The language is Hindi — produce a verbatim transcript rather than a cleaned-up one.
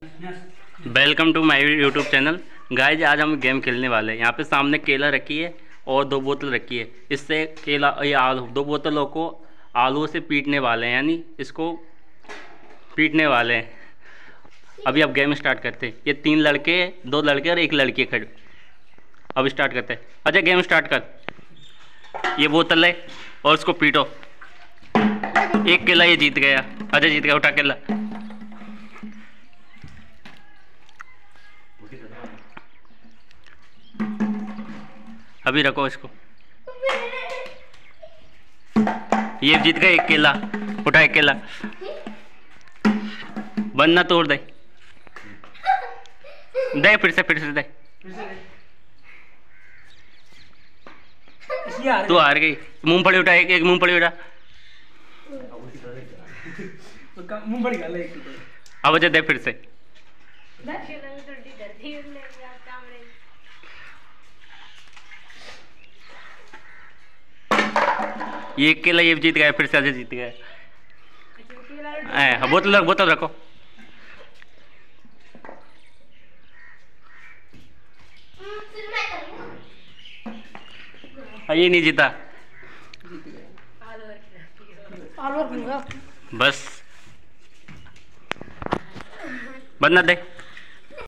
Welcome to my YouTube channel. Guys आज हम गेम खेलने वाले हैं। यहाँ पे सामने केला रखी है और दो बोतल रखी है। इससे केला ये आलू दो बोतलों को आलू से पीटने वाले हैं, यानी इसको पीटने वाले हैं। अभी अब गेम स्टार्ट करते हैं। ये तीन लड़के, दो लड़के और एक लड़की खड़े। अब स्टार्ट करते हैं। अच्छा गेम स्टार्ट कर। ये बोतल है और उसको पीटो। एक केला ये जीत गया। अच्छा जीत गया, उठा केला। अभी रखो इसको। ये जीत गया एक केला। उठा एक केला। बंद ना तोड़ दे। दे फिर से फिर से दे। तू हार गई। मूंगफली उठा, एक एक मूंगफली उठा। मूंगफली खा ले। अब अच्छा दे फिर से। ये एक केला ये जीत गया, फिर से अजय जीत गया। बोतल रख, बोतल रखो। ये नहीं जीता। बस बंद ना दे।